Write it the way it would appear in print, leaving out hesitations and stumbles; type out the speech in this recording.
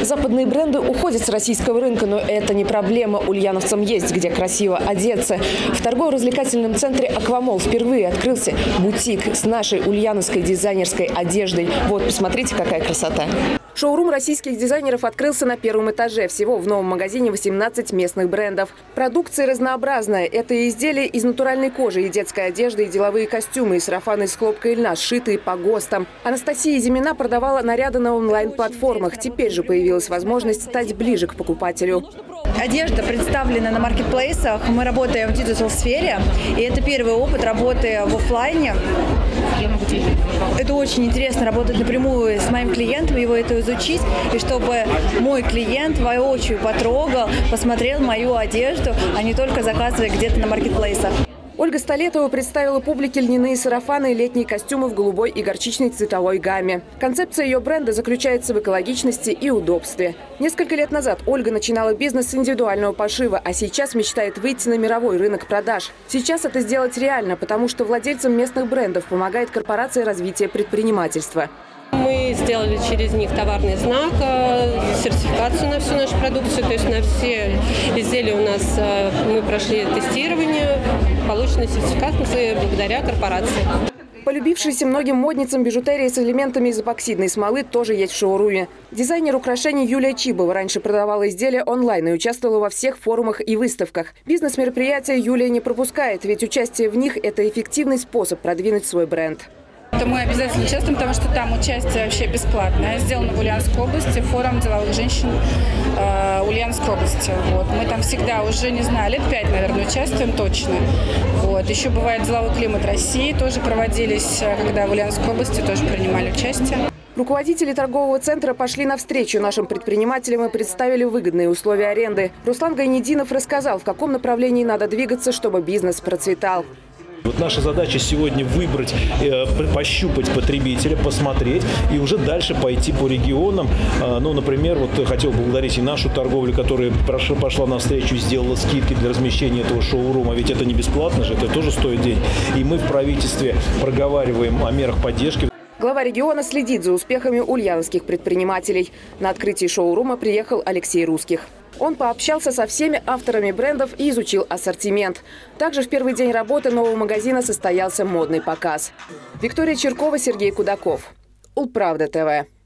Западные бренды уходят с российского рынка, но это не проблема. Ульяновцам есть где красиво одеться. В торгово-развлекательном центре «Аквамолл» впервые открылся бутик с нашей ульяновской дизайнерской одеждой. Вот, посмотрите, какая красота. Шоурум российских дизайнеров открылся на первом этаже. Всего в новом магазине 18 местных брендов. Продукция разнообразная. Это и изделия из натуральной кожи, и детская одежда, и деловые костюмы, и сарафаны из хлопка и льна, сшитые по ГОСТам. Анастасия Зимина продавала наряды на онлайн-платформах. Теперь же появилась возможность стать ближе к покупателю. Одежда представлена на маркетплейсах. Мы работаем в диджитал-сфере. И это первый опыт работы в офлайне. Это очень интересно работать напрямую с моим клиентом, его это изучить. И чтобы мой клиент воочию потрогал, посмотрел мою одежду, а не только заказывая где-то на маркетплейсах. Ольга Столетова представила публике льняные сарафаны и летние костюмы в голубой и горчичной цветовой гамме. Концепция ее бренда заключается в экологичности и удобстве. Несколько лет назад Ольга начинала бизнес с индивидуального пошива, а сейчас мечтает выйти на мировой рынок продаж. Сейчас это сделать реально, потому что владельцам местных брендов помогает корпорация развития предпринимательства. Мы сделали через них товарный знак, сертификацию на всю нашу продукцию, то есть на все изделия у нас мы прошли тестирование, получены сертификаты благодаря корпорации. Полюбившаяся многим модницам бижутерия с элементами из эпоксидной смолы тоже есть в шоуруме. Дизайнер украшений Юлия Чибова раньше продавала изделия онлайн и участвовала во всех форумах и выставках. Бизнес-мероприятия Юлия не пропускает, ведь участие в них – это эффективный способ продвинуть свой бренд. Мы обязательно участвуем, потому что там участие вообще бесплатное. Сделано в Ульяновской области, форум деловых женщин Ульяновской области. Вот. Мы там всегда уже, не знаю, лет 5, наверное, участвуем точно. Вот. Еще бывает деловой климат России, тоже проводились, когда в Ульяновской области тоже принимали участие. Руководители торгового центра пошли навстречу нашим предпринимателям и представили выгодные условия аренды. Руслан Гайнединов рассказал, в каком направлении надо двигаться, чтобы бизнес процветал. Вот наша задача сегодня выбрать, пощупать потребителя, посмотреть и уже дальше пойти по регионам. Ну, например, вот хотел поблагодарить и нашу торговлю, которая пошла навстречу и сделала скидки для размещения этого шоурума. Ведь это не бесплатно же, это тоже стоит денег. И мы в правительстве проговариваем о мерах поддержки. Глава региона следит за успехами ульяновских предпринимателей. На открытие шоурума приехал Алексей Русских. Он пообщался со всеми авторами брендов и изучил ассортимент. Также в первый день работы нового магазина состоялся модный показ. Виктория Черкова, Сергей Кудаков. Улправда ТВ.